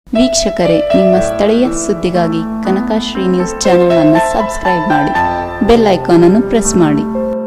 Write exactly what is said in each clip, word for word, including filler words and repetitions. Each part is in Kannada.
ವೀಕ್ಷಕರೇ, ನಿಮ್ಮ ಸ್ಥಳೀಯ ಸುದ್ದಿಗಾಗಿ ಕನಕಶ್ರೀ ನ್ಯೂಸ್ ಚಾನೆಲ್ ಅನ್ನು ಸಬ್ಸ್ಕ್ರೈಬ್ ಮಾಡಿ, ಬೆಲ್ ಐಕಾನ್ ಅನ್ನು ಪ್ರೆಸ್ ಮಾಡಿ.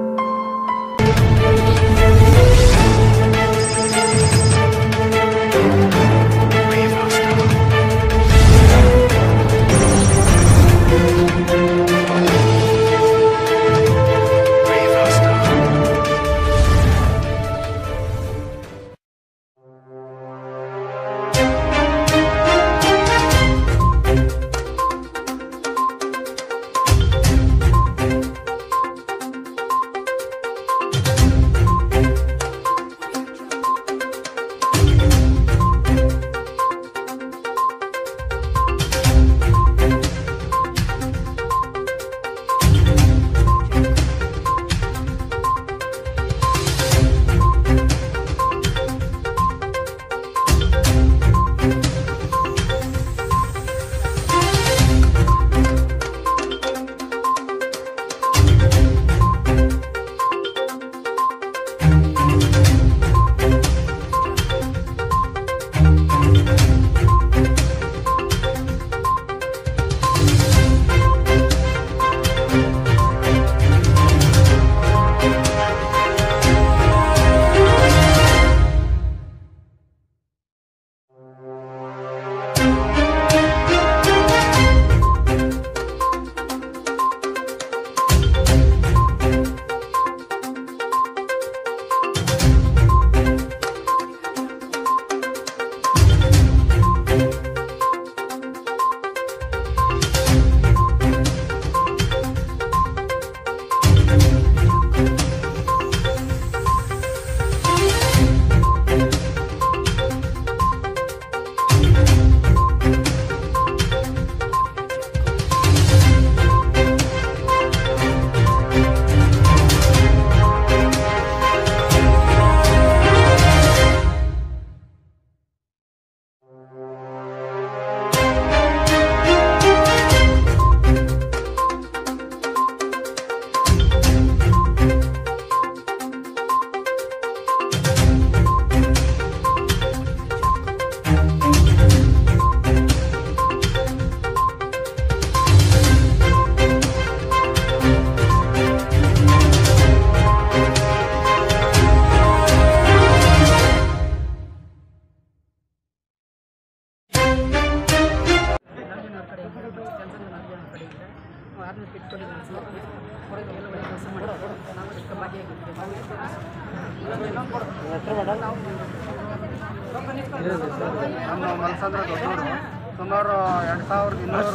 ನಮ್ಮ ಮಲ್ಸಂದ್ರ ದೊಡ್ಡವರು ಸುಮಾರು ಎರಡು ಸಾವಿರದ ಇನ್ನೂರು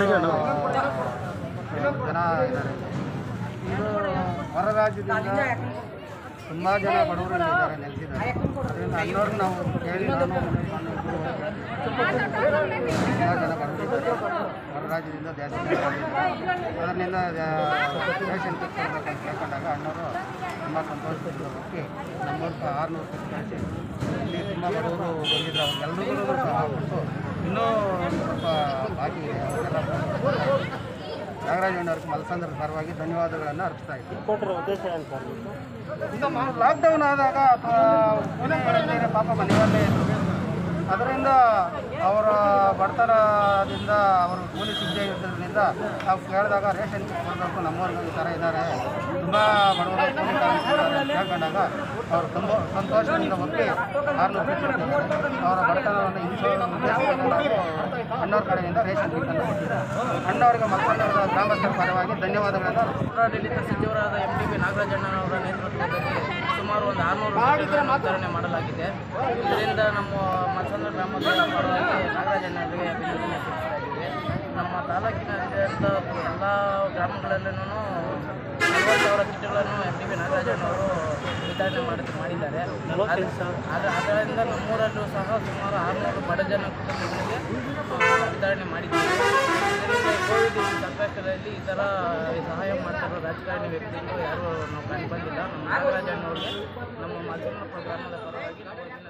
ಜನ ಇದ್ದಾರೆ. ಇದು ಹೊರ ರಾಜ್ಯದಿಂದ ತುಂಬ ಜನ ಬಡವರು ಇದ್ದಾರೆ, ನೆಲೆಸಿದ್ದಾರೆ. ಅದರಿಂದ ಅನ್ನೋರು ನಾವು ಕೇಳಿ ನಾನು ತುಂಬ ಜನ ಬಡವರಿದ್ದಾರೆ, ಹೊರ ರಾಜ್ಯದಿಂದ ಜಾಸ್ತಿ ಜನ ಬಂದಿದ್ದಾರೆ. ಅದರಿಂದ ರೇಷನ್ ಕಿಟ್ ಕೊಡಬೇಕಂತ ಕೇಳ್ಕೊಂಡಾಗ ಅಣ್ಣವರು ತುಂಬ ಸಂತೋಷದಿಂದ ಹೋಗಿ ನಮ್ಮೂರು ಆರುನೂರು ಕಿಟ್ ಕಳಿಸಿ ಇಲ್ಲಿ ತುಂಬ ಬಡವರು ಬಂದಿದ್ರು, ಅವ್ರಿಗೆಲ್ಲರಿಗೂ ಸಹ ಕೊಟ್ಟು ಇನ್ನೂ ಸ್ವಲ್ಪ ಬಾಕಿ ಇದೆ. ಅವರೆಲ್ಲ ನಾಗರಾಜಣ್ಣವ್ರಿಗೆ ಮಲ್ಸಂದ್ರ ಪರವಾಗಿ ಧನ್ಯವಾದಗಳನ್ನು ಅರ್ಪಿಸ್ತಾ ಇದ್ದೀವಿ. ಕೊಟ್ಟರೆ ಉದ್ದೇಶ ಅಂತ ಇದು ಲಾಕ್ಡೌನ್ ಆದಾಗ ಅಥವಾ ಮನೆಗಳಲ್ಲಿರೋ ಪಾಪ ಮನೆಯಲ್ಲೇ ಇದ್ರು, ಅದರಿಂದ ಅವರ ಬಡತನದಿಂದ ಅವರು ಕೂಲಿ ಸಿಗದೆ ಇರೋದ್ರಿಂದ ನಾವು ಕೇಳಿದಾಗ ರೇಷನ್ ಕಿಟ್ ಕೊಡಬೇಕು, ನಮ್ಮವ್ರಿಗೆ ಈ ಥರ ಇದ್ದಾರೆ, ತುಂಬ ಬಡವರು ಕೂಲಿ ಕಾರ್ಮಿಕರು ಕೇಳ್ಕೊಂಡಾಗ ಅವರು ತುಂಬ ಸಂತೋಷದಿಂದ ಒಪ್ಪಿ ಆರುನೂರು ಕಿಟ್ ಕೊಟ್ಟಿದ್ದಾರೆ. ಅವರ ಬಡತನವನ್ನು ಹಿಂಸೋ ಉದ್ದೇಶದಿಂದ ಅಣ್ಣವ್ರ ಕಡೆಯಿಂದ ರೇಷನ್ ಕಿಟ್ಟನ್ನು ಕೊಟ್ಟಿದ್ದಾರೆ. ಅಣ್ಣವರಿಗೆ ಮಕ್ಕಳ ಗ್ರಾಮಸ್ಥರ ಪರವಾಗಿ ಧನ್ಯವಾದಗಳನ್ನು ಜಿಲ್ಲಾಡಳಿತ ಸಚಿವರಾದ ಎಂ ಡಿ ಬಿ ನಾಗರಾಜಣ್ಣನವರ ನೇತೃತ್ವದಲ್ಲಿ ಸುಮಾರು ಒಂದು ಆರುನೂರು ವಿತರಣೆ ಮಾಡಲಾಗಿದೆ. ಇದರಿಂದ ನಮ್ಮ ಮಲ್ಸಂದ್ರ ಗ್ರಾಮದ ಪರವಾಗಿ ನಾಗರಾಜಣ್ಣವರಿಗೆ ಅಭಿನಂದನೆ ಸಲ್ಲಿಸಲಾಗಿದೆ. ನಮ್ಮ ತಾಲೂಕಿನಾದ್ಯಂತ ಎಲ್ಲ ಗ್ರಾಮಗಳಲ್ಲೂ ನಲವತ್ತು ಸಾವಿರ ಕಿಟ್ಗಳನ್ನು ಎಂ ಡಿ ಬಿ ನಾಗರಾಜಣ್ಣವರು ವಿತರಣೆ ಮಾಡಿ ಮಾಡಿದ್ದಾರೆ. ಆದರೆ ಅದರಿಂದ ನಮ್ಮೂರಲ್ಲೂ ಸಹ ಸುಮಾರು ಆರುನೂರು ಬಡ ಜನ ಕುಟುಂಬಗಳಿಗೆ ವಿತರಣೆ ಮಾಡಿದ್ದೀವಿ. ಇದರಿಂದ ಕೋವಿಡ್ ಸಂಕಷ್ಟದಲ್ಲಿ ಈ ಥರ ಸಹಾಯ ಮಾಡ್ತಿರೋ ರಾಜಕಾರಣಿ ವ್ಯಕ್ತಿಗಳು ಯಾರು ನಾವು ಕಂಡು ಬಂದಿಲ್ಲ. ನಮ್ಮ ನಾಗರಾಜಣ್ಣವ್ರಿಗೆ ನಮ್ಮ ಮಲ್ಸಂದ್ರ ಗ್ರಾಮದ ಪರವಾಗಿ ನಾವು